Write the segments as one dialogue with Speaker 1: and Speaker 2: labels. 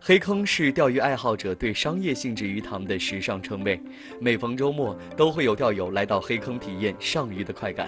Speaker 1: 黑坑是钓鱼爱好者对商业性质鱼塘的时尚称谓，每逢周末都会有钓友来到黑坑体验上鱼的快感。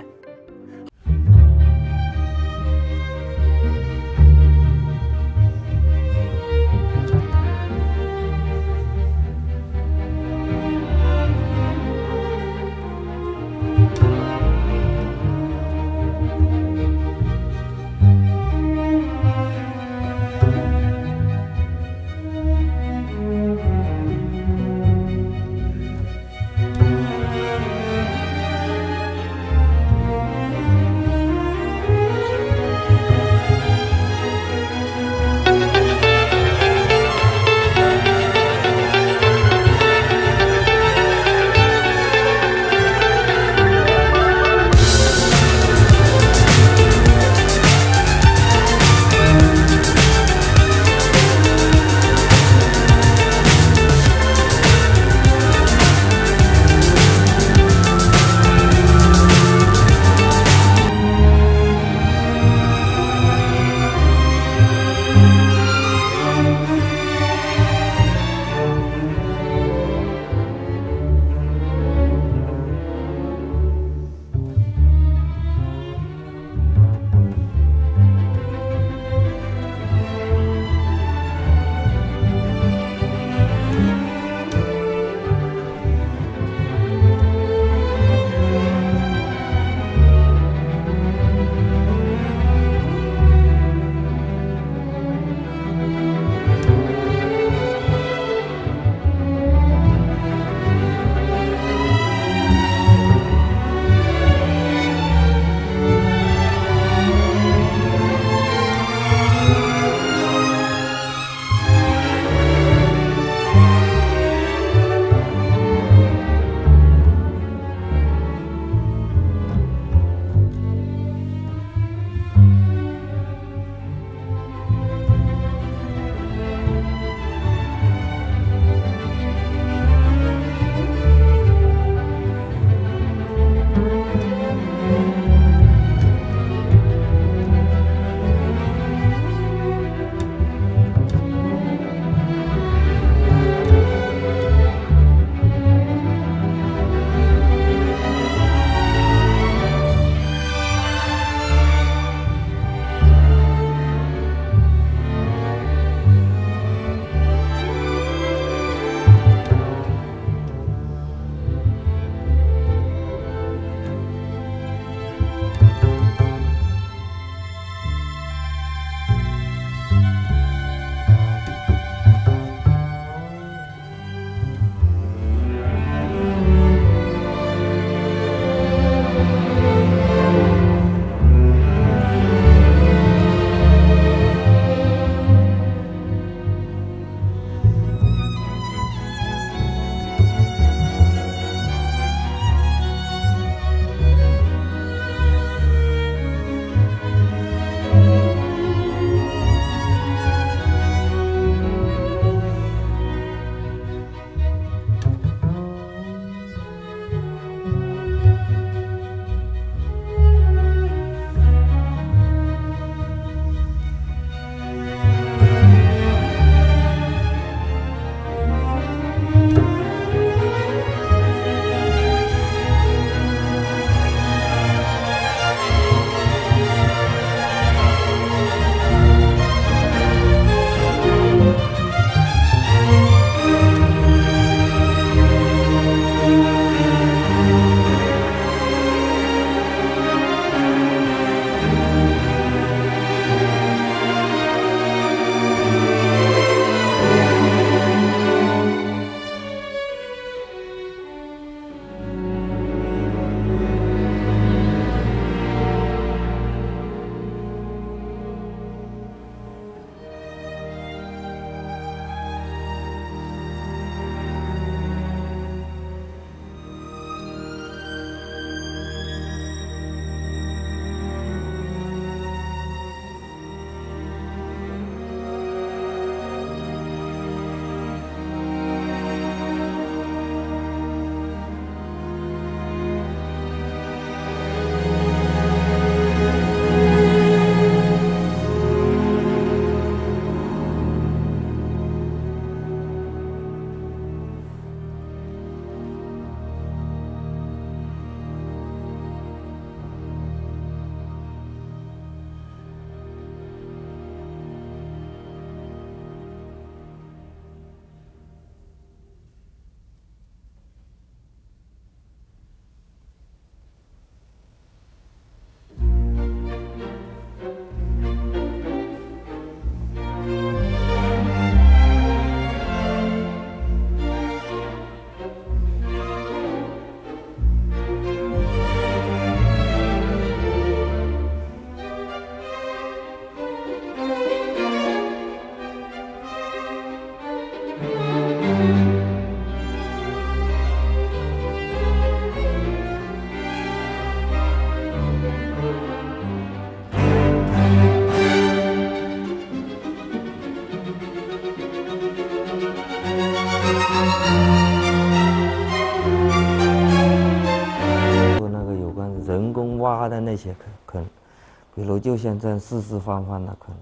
Speaker 2: 那个有关人工挖的那些坑，比如就像这样四四方方的坑，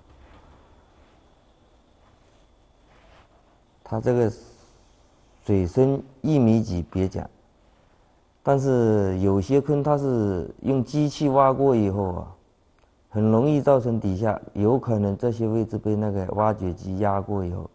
Speaker 2: 它这个水深1米几别讲，但是有些坑它是用机器挖过以后啊，很容易造成底下有可能这些位置被那个挖掘机压过以后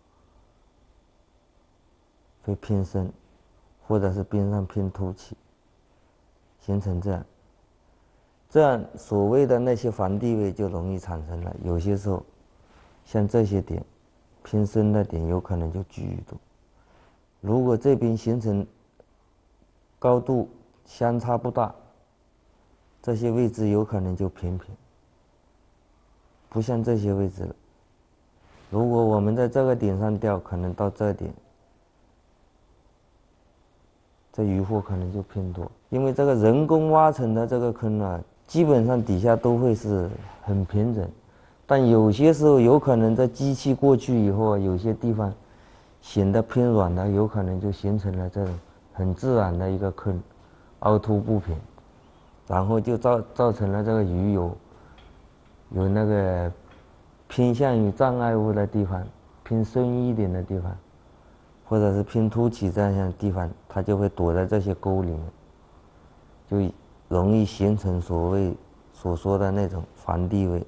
Speaker 2: 会偏深，或者是边上偏凸起，形成这样所谓的那些防地位就容易产生了。有些时候像这些点偏深的点有可能就居于多，如果这边形成高度相差不大，这些位置有可能就偏平，不像这些位置了。如果我们在这个点上钓，可能到这点，这渔获可能就偏多。因为这个人工挖成的这个坑呢，基本上底下都会是很平整，但有些时候有可能在机器过去以后，有些地方显得偏软的，有可能就形成了这种很自然的一个坑，凹凸不平，然后就造成了这个鱼有那个偏向于障碍物的地方，偏深一点的地方，或者是偏凸起这样的地方，它就会躲在这些沟里面，就容易形成所说的那种防地位。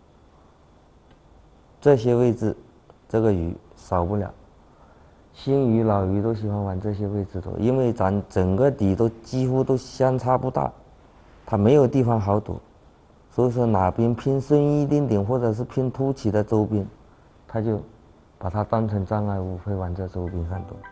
Speaker 2: 这些位置，这个鱼少不了。新鱼、老鱼都喜欢往这些位置躲，因为咱整个底都几乎都相差不大，它没有地方好躲，所以说哪边偏深一点点，或者是偏凸起的周边，它就把它当成障碍物，会往这周边上躲。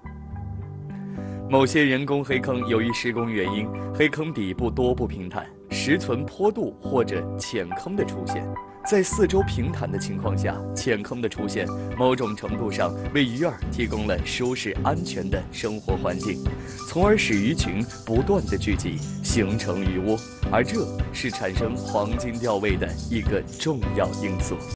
Speaker 1: 某些人工黑坑由于施工原因，黑坑底部多不平坦，时存坡度或者浅坑的出现。在四周平坦的情况下，浅坑的出现，某种程度上为鱼儿提供了舒适安全的生活环境，从而使鱼群不断的聚集，形成鱼窝，而这是产生黄金钓位的一个重要因素。